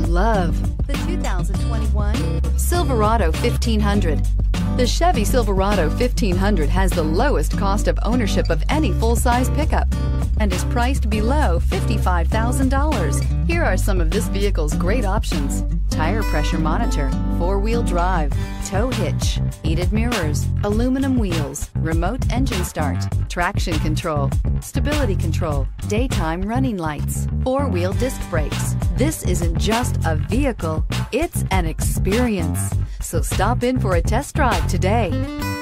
love the 2021 Silverado 1500. The Chevy Silverado 1500 has the lowest cost of ownership of any full-size pickup and is priced below $55,000. Here are some of this vehicle's great options: tire pressure monitor, four-wheel drive, tow hitch, heated mirrors, aluminum wheels, remote engine start, traction control, stability control, daytime running lights, four-wheel disc brakes. This isn't just a vehicle, it's an experience. So stop in for a test drive today.